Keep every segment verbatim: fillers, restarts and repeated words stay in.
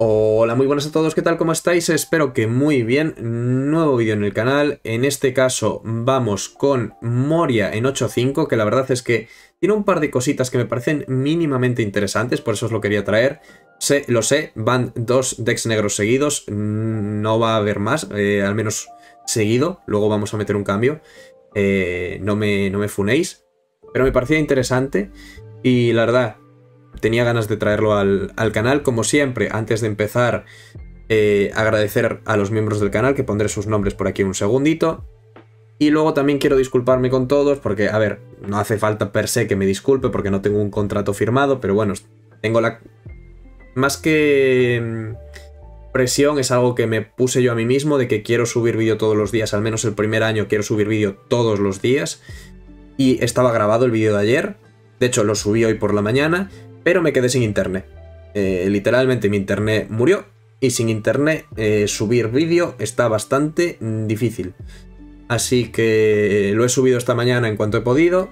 Hola, muy buenas a todos, ¿qué tal? ¿Cómo estáis? Espero que muy bien. Nuevo vídeo en el canal. En este caso vamos con Moria en ocho punto cinco, que la verdad es que tiene un par de cositas que me parecen mínimamente interesantes, por eso os lo quería traer. Sé, lo sé, van dos decks negros seguidos, no va a haber más, eh, al menos seguido, luego vamos a meter un cambio. Eh, no me, no me funéis, pero me parecía interesante y la verdad tenía ganas de traerlo al, al canal. Como siempre, antes de empezar, eh, agradecer a los miembros del canal, que pondré sus nombres por aquí un segundito. Y luego también quiero disculparme con todos, porque, a ver, no hace falta per se que me disculpe, porque no tengo un contrato firmado, pero bueno, tengo la... Más que presión, es algo que me puse yo a mí mismo, de que quiero subir vídeo todos los días, al menos el primer año quiero subir vídeo todos los días. Y estaba grabado el vídeo de ayer, de hecho lo subí hoy por la mañana, pero me quedé sin internet. Eh, literalmente mi internet murió y sin internet eh, subir vídeo está bastante difícil. Así que lo he subido esta mañana en cuanto he podido.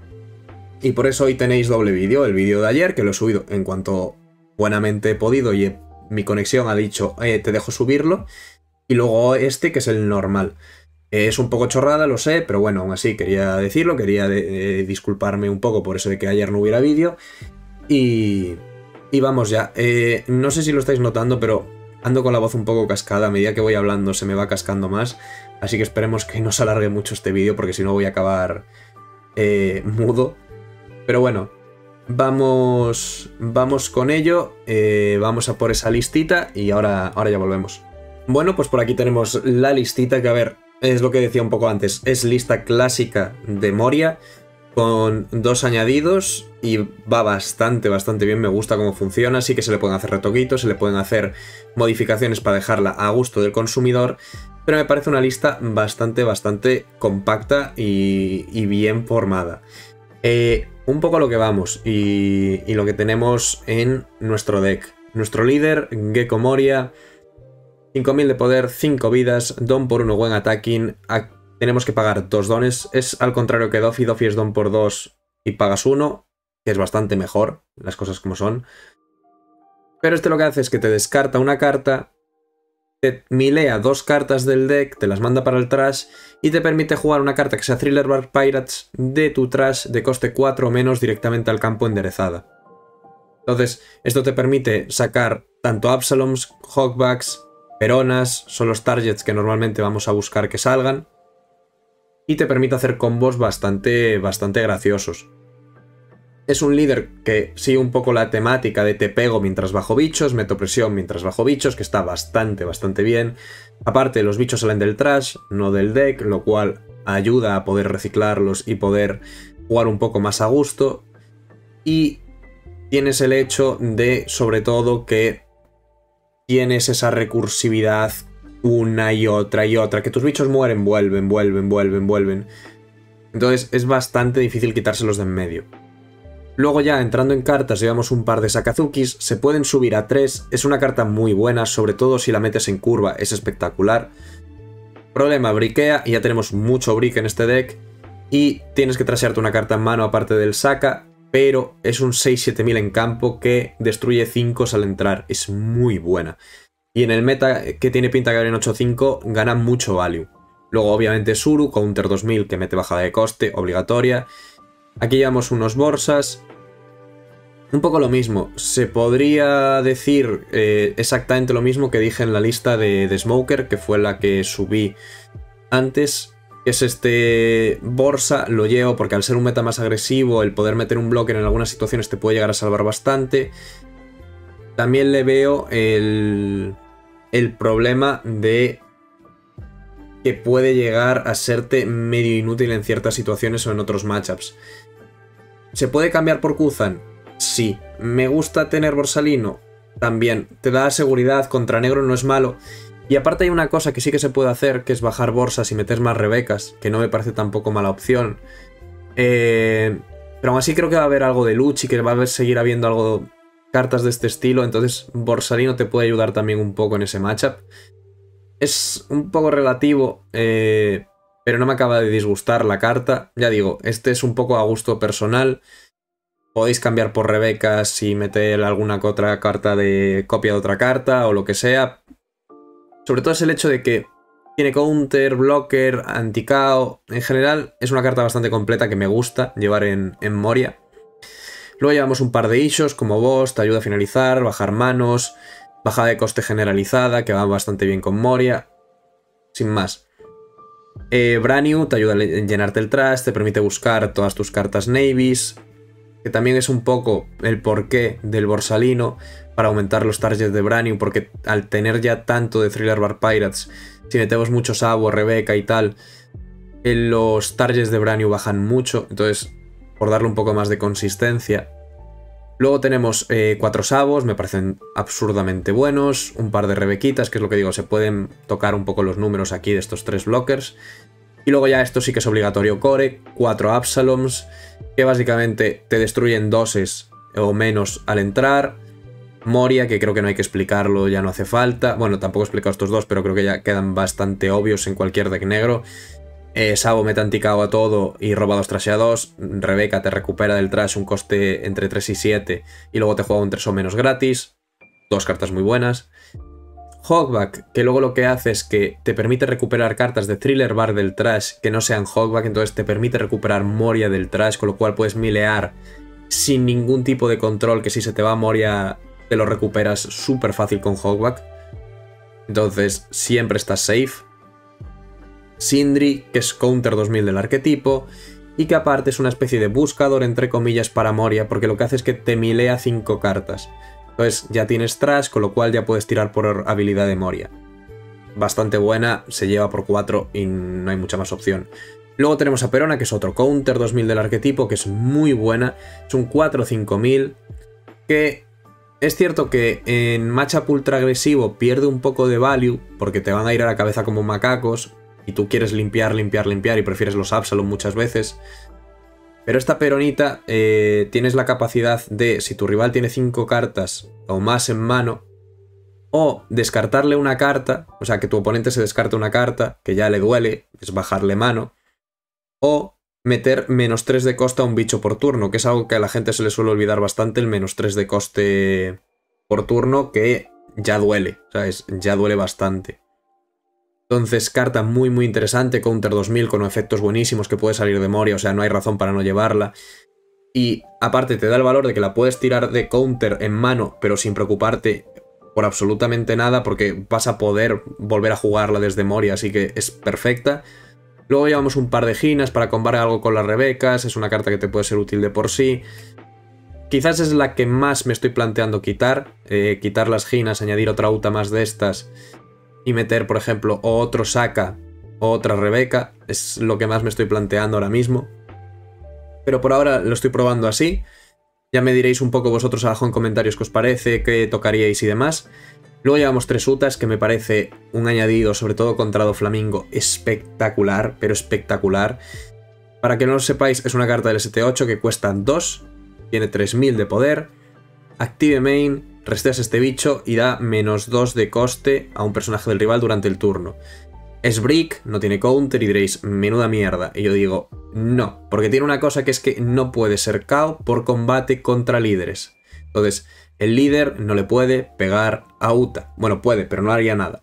Y por eso hoy tenéis doble vídeo. El vídeo de ayer, que lo he subido en cuanto buenamente he podido y he, mi conexión ha dicho eh, te dejo subirlo. Y luego este, que es el normal. Eh, es un poco chorrada, lo sé, pero bueno, aún así quería decirlo. Quería de, de, disculparme un poco por eso de que ayer no hubiera vídeo. Y, y vamos ya. Eh, no sé si lo estáis notando, pero ando con la voz un poco cascada. A medida que voy hablando se me va cascando más. Así que esperemos que no se alargue mucho este vídeo, porque si no voy a acabar eh, mudo. Pero bueno, vamos, vamos con ello. Eh, vamos a por esa listita y ahora, ahora ya volvemos. Bueno, pues por aquí tenemos la listita que, a ver, es lo que decía un poco antes. Es lista clásica de Moria, con dos añadidos y va bastante, bastante bien. Me gusta cómo funciona. Sí que se le pueden hacer retoquitos, se le pueden hacer modificaciones para dejarla a gusto del consumidor, pero me parece una lista bastante, bastante compacta y, y bien formada. Eh, un poco a lo que vamos y, y lo que tenemos en nuestro deck. Nuestro líder, Gecko Moria, cinco mil de poder, cinco vidas, don por uno, buen attacking. A Tenemos que pagar dos dones. Es al contrario que Doffy. Doffy es don por dos y pagas uno, que es bastante mejor, las cosas como son. Pero este lo que hace es que te descarta una carta, te milea dos cartas del deck, te las manda para el trash y te permite jugar una carta que sea Thriller Bark Pirates de tu trash de coste cuatro o menos directamente al campo enderezada. Entonces, esto te permite sacar tanto Absaloms, Hawkbacks, Peronas, son los targets que normalmente vamos a buscar que salgan. Y te permite hacer combos bastante, bastante graciosos. Es un líder que sigue un poco la temática de te pego mientras bajo bichos, meto presión mientras bajo bichos, que está bastante, bastante bien. Aparte, los bichos salen del trash, no del deck, lo cual ayuda a poder reciclarlos y poder jugar un poco más a gusto. Y tienes el hecho de, sobre todo, que tienes esa recursividad una y otra y otra, que tus bichos mueren, vuelven, vuelven, vuelven, vuelven. Entonces es bastante difícil quitárselos de en medio. Luego ya entrando en cartas llevamos un par de Sakazukis, se pueden subir a tres, es una carta muy buena, sobre todo si la metes en curva, es espectacular. Problema, briquea y ya tenemos mucho brick en este deck y tienes que trashearte una carta en mano aparte del Saka, pero es un seis siete mil en campo que destruye cinco al entrar, es muy buena. Y en el meta que tiene pinta que haber en ocho cinco gana mucho value. Luego obviamente Suru, counter dos mil que mete bajada de coste, obligatoria. Aquí llevamos unos Borsas. Un poco lo mismo, se podría decir eh, exactamente lo mismo que dije en la lista de, de Smoker, que fue la que subí antes. Que es este Borsa, lo llevo porque al ser un meta más agresivo, el poder meter un bloque en algunas situaciones te puede llegar a salvar bastante. También le veo el, el problema de que puede llegar a serte medio inútil en ciertas situaciones o en otros matchups. ¿Se puede cambiar por Kuzan? Sí. ¿Me gusta tener Borsalino? También. Te da seguridad, contra negro no es malo. Y aparte hay una cosa que sí que se puede hacer, que es bajar Borsas y meter más Rebecas, que no me parece tampoco mala opción. Eh, pero aún así creo que va a haber algo de Luchi, que va a seguir habiendo algo... cartas de este estilo, entonces Borsalino te puede ayudar también un poco en ese matchup. Es un poco relativo, eh, pero no me acaba de disgustar la carta. Ya digo, este es un poco a gusto personal. Podéis cambiar por Rebeca si meter alguna otra carta de copia de otra carta o lo que sea. Sobre todo es el hecho de que tiene counter, blocker, anti-K O. En general es una carta bastante completa que me gusta llevar en, en Moria. Luego llevamos un par de issues como boss, te ayuda a finalizar, bajar manos, bajada de coste generalizada que va bastante bien con Moria. Sin más. Eh, Brand-New te ayuda a llenarte el trash, te permite buscar todas tus cartas navies, que también es un poco el porqué del Borsalino para aumentar los targets de Brand-New, porque al tener ya tanto de Thriller Bar Pirates, si metemos mucho Sabo, Rebeca y tal, los targets de Brand-New bajan mucho, entonces por darle un poco más de consistencia. Luego tenemos eh, cuatro Sabos, me parecen absurdamente buenos, un par de Rebequitas, que es lo que digo, se pueden tocar un poco los números aquí de estos tres blockers. Y luego ya esto sí que es obligatorio core, cuatro Absaloms, que básicamente te destruyen doses o menos al entrar. Moria, que creo que no hay que explicarlo, ya no hace falta. Bueno, tampoco he explicado estos dos, pero creo que ya quedan bastante obvios en cualquier deck negro. Eh, Sabo mete anti-K O a todo y roba dos trash a dos. Rebeca te recupera del trash un coste entre tres y siete y luego te juega un tres o menos gratis. Dos cartas muy buenas. Hogback, que luego lo que hace es que te permite recuperar cartas de Thriller Bar del trash que no sean Hogback, entonces te permite recuperar Moria del trash, con lo cual puedes milear sin ningún tipo de control, que si se te va Moria te lo recuperas súper fácil con Hogback. Entonces siempre estás safe. Sindri, que es counter dos mil del arquetipo, y que aparte es una especie de buscador entre comillas para Moria, porque lo que hace es que te milea cinco cartas. Entonces ya tienes trash, con lo cual ya puedes tirar por habilidad de Moria. Bastante buena, se lleva por cuatro y no hay mucha más opción. Luego tenemos a Perona, que es otro counter dos mil del arquetipo, que es muy buena. Es un cuatro cinco mil, que es cierto que en matchup ultra agresivo pierde un poco de value, porque te van a ir a la cabeza como macacos, y tú quieres limpiar, limpiar, limpiar, y prefieres los Absalom muchas veces. Pero esta Peronita eh, tienes la capacidad de, si tu rival tiene cinco cartas o más en mano, o descartarle una carta, o sea, que tu oponente se descarte una carta, que ya le duele, es bajarle mano, o meter menos tres de coste a un bicho por turno, que es algo que a la gente se le suele olvidar bastante, el menos tres de coste por turno, que ya duele, ¿sabes? Ya duele bastante. Entonces, carta muy muy interesante, counter dos mil con efectos buenísimos que puede salir de Moria, o sea, no hay razón para no llevarla. Y aparte te da el valor de que la puedes tirar de counter en mano, pero sin preocuparte por absolutamente nada, porque vas a poder volver a jugarla desde Moria, así que es perfecta. Luego llevamos un par de ginas para combar algo con las Rebecas, es una carta que te puede ser útil de por sí. Quizás es la que más me estoy planteando quitar, eh, quitar las ginas, añadir otra Uta más de estas y meter, por ejemplo, o otro Saka o otra Rebeca, es lo que más me estoy planteando ahora mismo. Pero por ahora lo estoy probando así. Ya me diréis un poco vosotros abajo en comentarios qué os parece, qué tocaríais y demás. Luego llevamos tres Utas, que me parece un añadido, sobre todo contra Doflamingo, espectacular, pero espectacular. Para que no lo sepáis, es una carta del S T ocho que cuesta dos, tiene tres mil de poder. Active main, resteas este bicho y da menos dos de coste a un personaje del rival durante el turno. Es Brick, no tiene counter y diréis, menuda mierda. Y yo digo, no, porque tiene una cosa que es que no puede ser K O por combate contra líderes. Entonces, el líder no le puede pegar a Uta. Bueno, puede, pero no haría nada.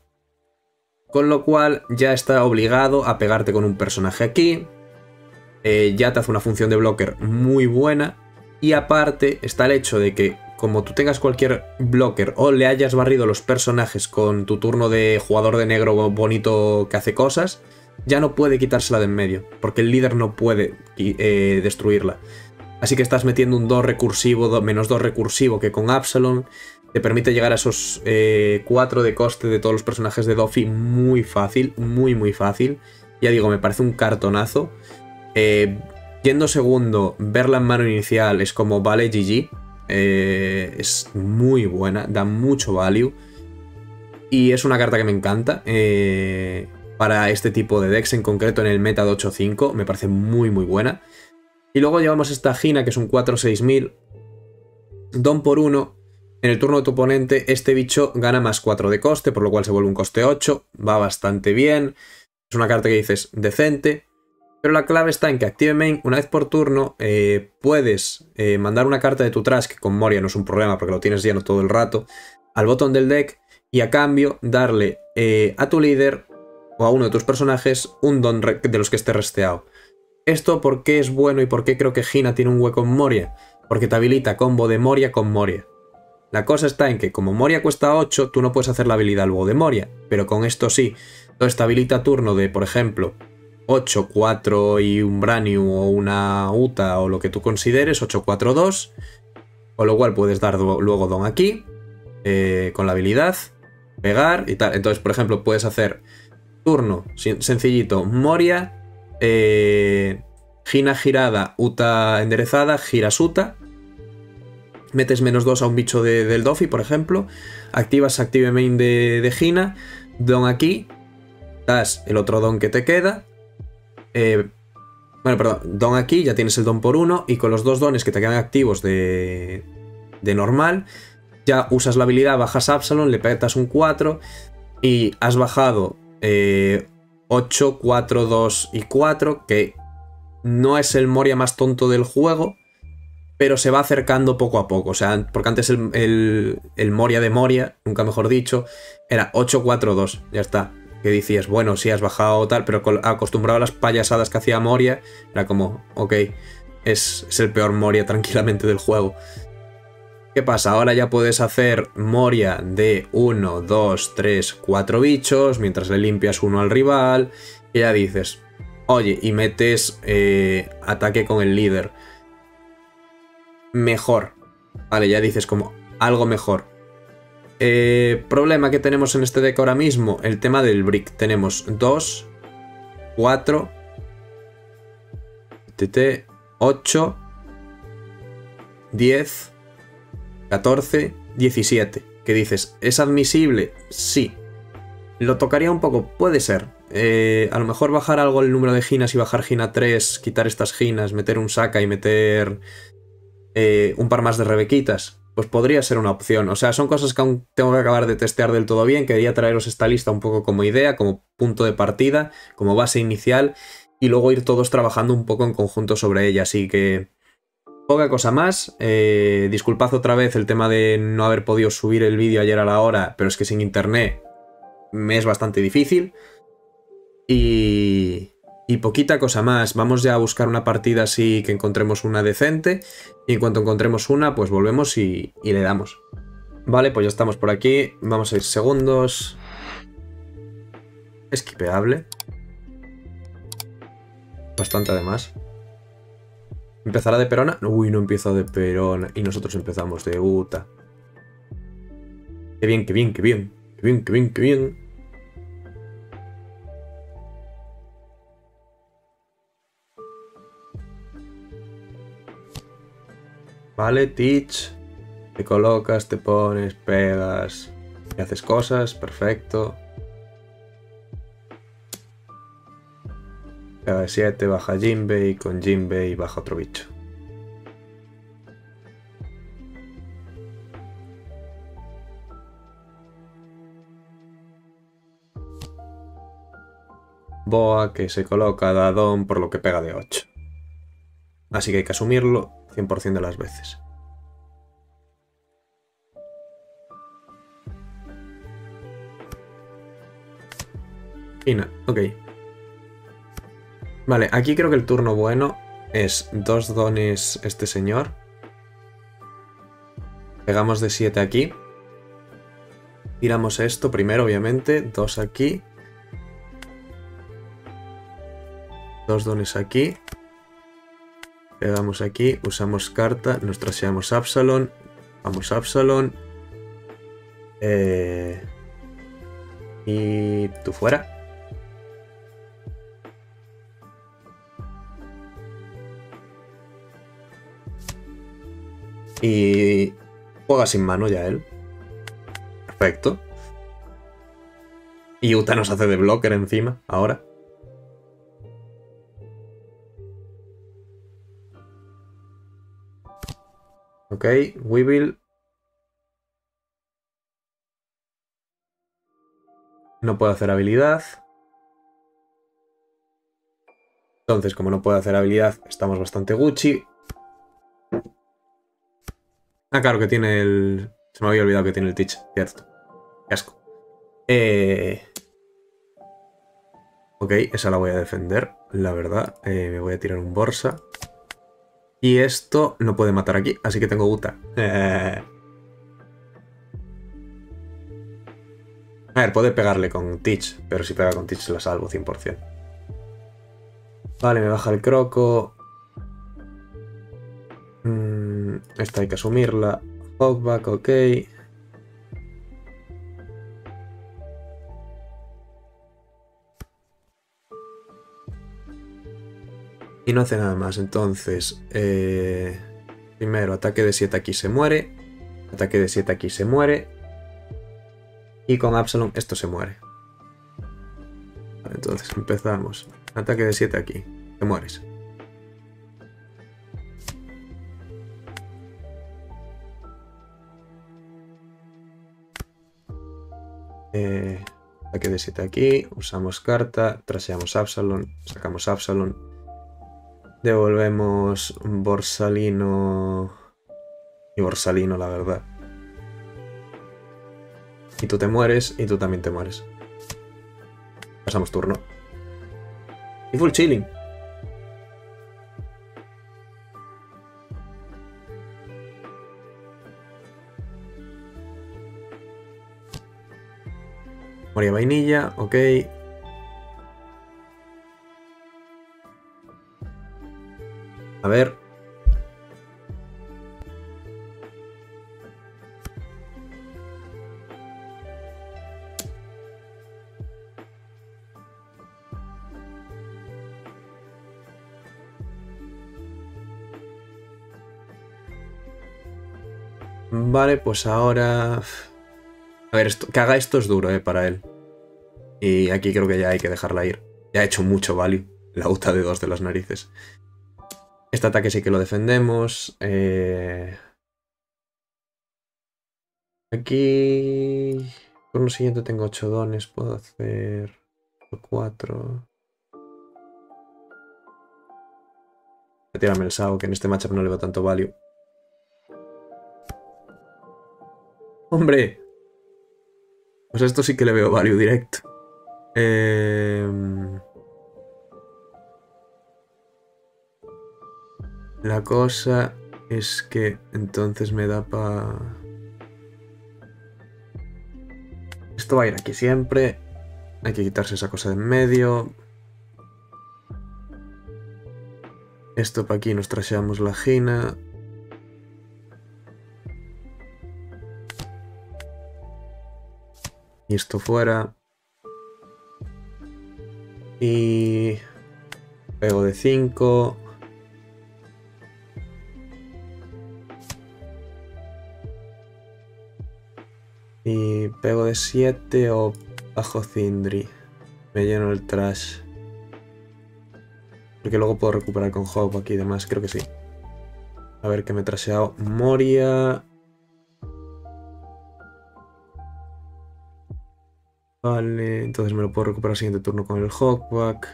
Con lo cual, ya está obligado a pegarte con un personaje aquí. Eh, ya te hace una función de blocker muy buena. Y aparte, está el hecho de que, como tú tengas cualquier blocker o le hayas barrido los personajes con tu turno de jugador de negro bonito que hace cosas, ya no puede quitársela de en medio, porque el líder no puede eh, destruirla. Así que estás metiendo un dos recursivo, dos, menos dos recursivo, que con Absalom te permite llegar a esos eh, cuatro de coste de todos los personajes de Doffy muy fácil, muy muy fácil. Ya digo, me parece un cartonazo. Eh, yendo segundo, verla en mano inicial es como, vale, G G. Eh, es muy buena, da mucho value y es una carta que me encanta eh, para este tipo de decks, en concreto en el meta de ocho cinco, me parece muy muy buena. Y luego llevamos esta Gina, que es un cuatro seis mil, don por uno. En el turno de tu oponente este bicho gana más cuatro de coste, por lo cual se vuelve un coste ocho, va bastante bien, es una carta que dices decente. Pero la clave está en que Active Main, una vez por turno, eh, puedes eh, mandar una carta de tu trash, que con Moria no es un problema porque lo tienes lleno todo el rato, al botón del deck y a cambio darle eh, a tu líder o a uno de tus personajes un don de los que esté resteado. ¿Esto por qué es bueno y por qué creo que Hina tiene un hueco en Moria? Porque te habilita combo de Moria con Moria. La cosa está en que como Moria cuesta ocho, tú no puedes hacer la habilidad luego de Moria, pero con esto sí. Entonces te habilita turno de, por ejemplo, ocho, cuatro y un Branium o una Uta o lo que tú consideres, ocho, cuatro, dos. Con lo cual puedes dar luego don aquí, eh, con la habilidad, pegar y tal. Entonces, por ejemplo, puedes hacer turno sencillito, Moria, eh, Hina girada, Uta enderezada, giras Uta. Metes menos dos a un bicho de, del Dofi, por ejemplo. Activas Active Main de, de Hina. Don aquí. Das el otro don que te queda. Eh, bueno, perdón. Don aquí, ya tienes el don por uno. Y con los dos dones que te quedan activos de, de normal, ya usas la habilidad, bajas Absalom, le petas un cuatro. Y has bajado eh, ocho, cuatro, dos y cuatro. Que no es el Moria más tonto del juego, pero se va acercando poco a poco. O sea, porque antes el, el, el Moria de Moria, nunca mejor dicho, era ocho cuatro dos. Ya está. Que decías, bueno, sí has bajado tal, pero acostumbrado a las payasadas que hacía Moria, era como, ok, es, es el peor Moria tranquilamente del juego. ¿Qué pasa? Ahora ya puedes hacer Moria de uno, dos, tres, cuatro bichos, mientras le limpias uno al rival, y ya dices, oye, y metes eh, ataque con el líder. Mejor. Vale, ya dices como algo mejor. Eh, problema que tenemos en este deck ahora mismo, el tema del brick. Tenemos dos, cuatro, ocho, diez, catorce, diecisiete. ¿Qué dices? ¿Es admisible? Sí. ¿Lo tocaría un poco? Puede ser. Eh, a lo mejor bajar algo el número de ginas y bajar gina tres, quitar estas ginas, meter un saca y meter eh, un par más de rebequitas, pues podría ser una opción. O sea, son cosas que aún tengo que acabar de testear del todo bien. Quería traeros esta lista un poco como idea, como punto de partida, como base inicial, y luego ir todos trabajando un poco en conjunto sobre ella. Así que poca cosa más. Eh, disculpad otra vez el tema de no haber podido subir el vídeo ayer a la hora, pero es que sin internet me es bastante difícil. Y... Y poquita cosa más. Vamos ya a buscar una partida así que encontremos una decente. Y en cuanto encontremos una, pues volvemos y, y le damos. Vale, pues ya estamos por aquí. Vamos a ir segundos. Esquipeable. Bastante además. ¿Empezará de Perona? Uy, no empieza de Perona. Y nosotros empezamos de Uta. Qué bien, qué bien, qué bien. Qué bien, qué bien, qué bien. Vale, Teach. Te colocas, te pones, pegas y haces cosas. Perfecto. Pega de siete, baja Jinbei. Con Jinbei baja otro bicho. Boa que se coloca Dadón por lo que pega de ocho. Así que hay que asumirlo cien por cien de las veces. Hina, ok. Vale, aquí creo que el turno bueno es dos dones este señor. Pegamos de siete aquí. Tiramos esto primero, obviamente. Dos aquí. Dos dones aquí. Pegamos aquí, usamos carta, nos traseamos Absalom. Vamos Absalom. Eh, y tú fuera. Y juega sin mano ya él. Perfecto. Y Uta nos hace de blocker encima, ahora. Ok, Weevil. No puedo hacer habilidad. Entonces, como no puedo hacer habilidad, estamos bastante Gucci. Ah, claro que tiene el... Se me había olvidado que tiene el Teach, cierto. Qué asco. Eh... Ok, esa la voy a defender, la verdad. Eh, me voy a tirar un Borsa. Y esto no puede matar aquí, así que tengo Uta. Eh... A ver, puede pegarle con Teach, pero si pega con Teach la salvo cien por cien. Vale, me baja el croco. Mm, esta hay que asumirla. Hogback, ok. Y no hace nada más, entonces... Eh... Primero, ataque de siete aquí se muere. Ataque de siete aquí se muere. Y con Absalom esto se muere. Vale, entonces empezamos. Ataque de siete aquí. Te mueres. Eh, ataque de siete aquí. Usamos carta. Traseamos Absalom. Sacamos Absalom. Devolvemos Borsalino. Y Borsalino, la verdad. Y tú te mueres. Y tú también te mueres. Pasamos turno. Y full chilling. Moria vainilla, ok. A ver. Vale, pues ahora... A ver, esto, que haga esto es duro, eh, para él. Y aquí creo que ya hay que dejarla ir. Ya ha hecho mucho value. La UTA de dos de las narices. Este ataque sí que lo defendemos. Eh... Aquí... Por lo siguiente tengo ocho dones. Puedo hacer cuatro. Voy a tirarme el Sao, que en este matchup no le veo tanto value. ¡Hombre! Pues esto sí que le veo value directo. Eh... La cosa es que entonces me da para... Esto va a ir aquí siempre. Hay que quitarse esa cosa de en medio. Esto para aquí nos trasheamos la Gina. Y esto fuera. Y... Pego de cinco. Y pego de siete o bajo Cindri. Me lleno el trash. Porque luego puedo recuperar con Hope aquí y demás. Creo que sí. A ver qué me he trasheado. Moria. Vale, entonces me lo puedo recuperar al siguiente turno con el Hawkback.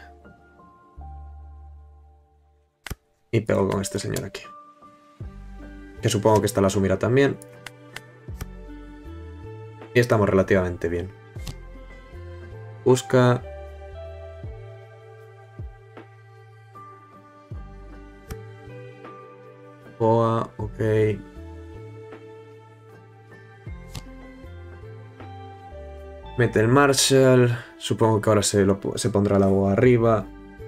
Y pego con este señor aquí. Que supongo que esta la asumirá también. Y estamos relativamente bien. Busca. Boa, ok. Mete el Marshall. Supongo que ahora se, lo, se pondrá la boa arriba.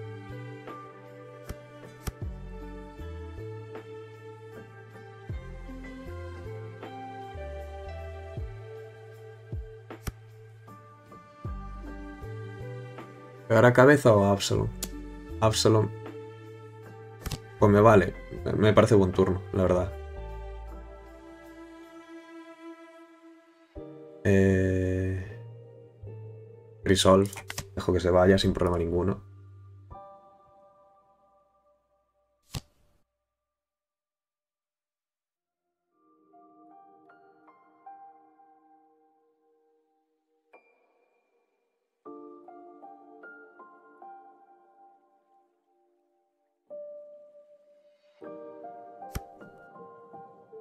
¿Pegará cabeza o a Absalom? Absalom. Pues me vale. Me parece buen turno, la verdad. Eh... Resolve. Dejo que se vaya sin problema ninguno.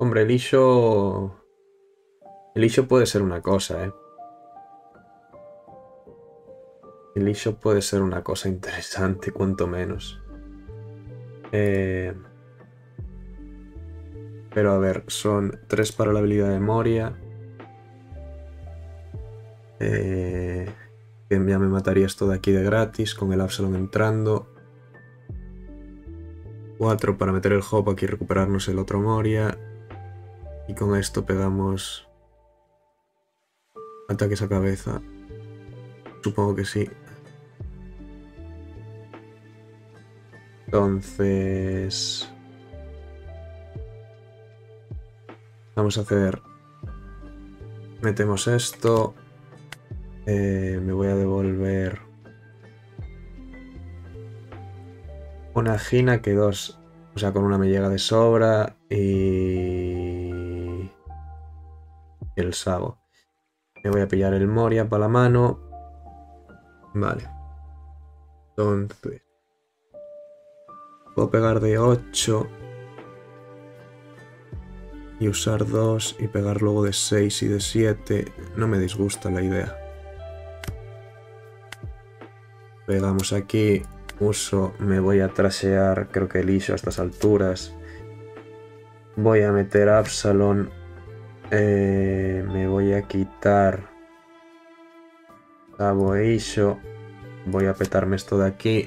Hombre, el Isho... El Isho puede ser una cosa, ¿eh? El Isho puede ser una cosa interesante, cuanto menos. Eh... Pero a ver, son tres para la habilidad de Moria. Eh... Ya me mataría esto de aquí de gratis, con el Absalom entrando. cuatro para meter el Hop aquí y recuperarnos el otro Moria. Y con esto pegamos... Ataques a cabeza. Supongo que sí. Entonces... Vamos a hacer... Metemos esto. Eh, me voy a devolver... Una Gina que dos... O sea, con una me llega de sobra. Y... El Sabo. Me voy a pillar el Moria para la mano. Vale. Entonces... Puedo pegar de ocho. Y usar dos. Y pegar luego de seis y de siete. No me disgusta la idea. Pegamos aquí. Uso. Me voy a trashear. Creo que el Isho a estas alturas. Voy a meter Absalom. Eh, me voy a quitar Sabo e Isho. Voy a petarme esto de aquí.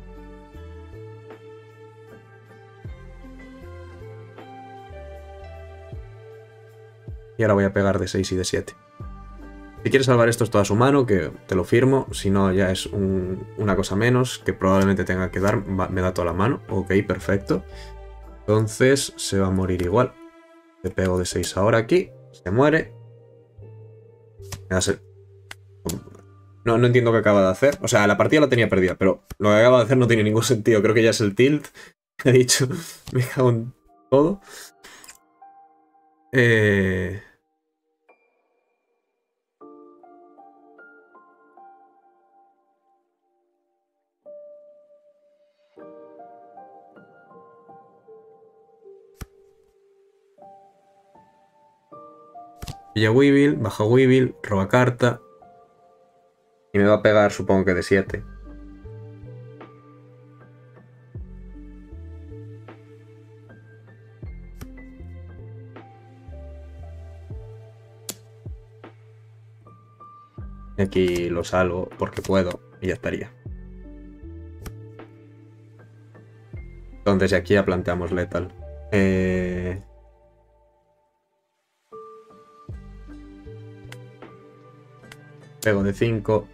Y ahora voy a pegar de seis y de siete. Si quieres salvar esto es toda su mano, que te lo firmo. Si no, ya es un, una cosa menos, que probablemente tenga que dar. Me da toda la mano. Ok, perfecto. Entonces se va a morir igual. Le pego de seis ahora aquí. Se muere. No, no entiendo qué acaba de hacer. O sea, la partida la tenía perdida, pero lo que acaba de hacer no tiene ningún sentido. Creo que ya es el tilt. He dicho, me cago en todo. Eh... Pilla Weevil, baja Weevil, roba carta. Y me va a pegar, supongo que de siete. Y aquí lo salvo porque puedo y ya estaría. Entonces aquí ya planteamos Lethal. Eh... Pego de cinco.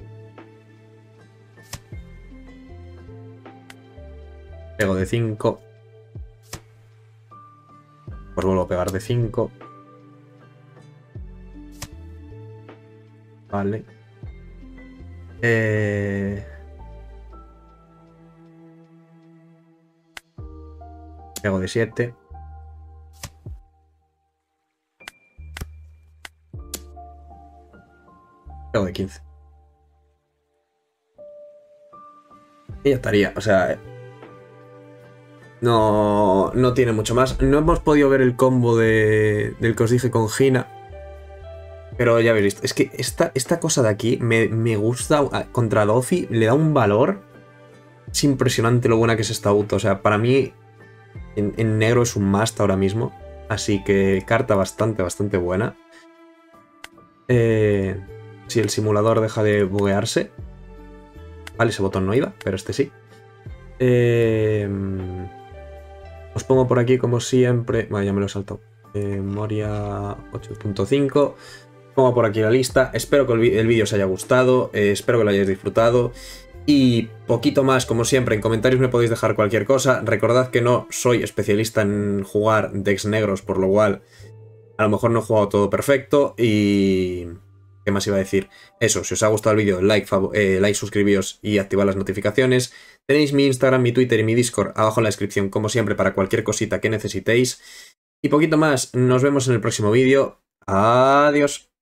Pego de cinco. Pues vuelvo a pegar de cinco. Vale. Eh... Pego de siete. Pego de quince. Y ya estaría, o sea... No, no tiene mucho más. No hemos podido ver el combo de, del que os dije con Gina. Pero ya habéis visto. Es que esta, esta cosa de aquí me, me gusta. Contra Dofi le da un valor. Es impresionante lo buena que es esta auto. O sea, para mí en, en negro es un must ahora mismo. Así que carta bastante, bastante buena. Eh, si el simulador deja de buguearse. Vale, ese botón no iba, pero este sí. Eh... Os pongo por aquí como siempre. Vale, ya me lo he saltado. Eh, Moria ocho punto cinco. Pongo por aquí la lista. Espero que el vídeo os haya gustado. Eh, espero que lo hayáis disfrutado. Y poquito más, como siempre, en comentarios me podéis dejar cualquier cosa. Recordad que no soy especialista en jugar decks negros, por lo cual a lo mejor no he jugado todo perfecto. Y... ¿qué más iba a decir? Eso, si os ha gustado el vídeo, like, eh, like, suscribíos y activad las notificaciones. Tenéis mi Instagram, mi Twitter y mi Discord abajo en la descripción, como siempre, para cualquier cosita que necesitéis. Y poquito más, nos vemos en el próximo vídeo. Adiós.